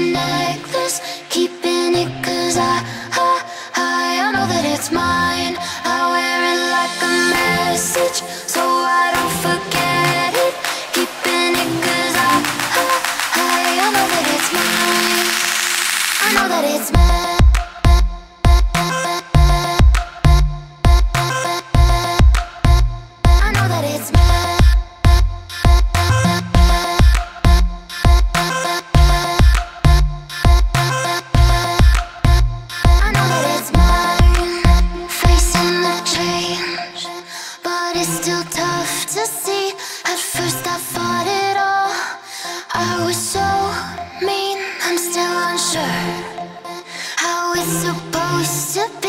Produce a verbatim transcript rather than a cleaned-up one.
necklace, keeping it cause I, I, I, I know that it's mine. I wear it like a message, so I don't forget it. Keeping it cause I, I, I, I know that it's mine. I know that it's mine. I know that it's mine. It's still tough to see. At first I fought it all. I was so mean, I'm still unsure how it's supposed to be.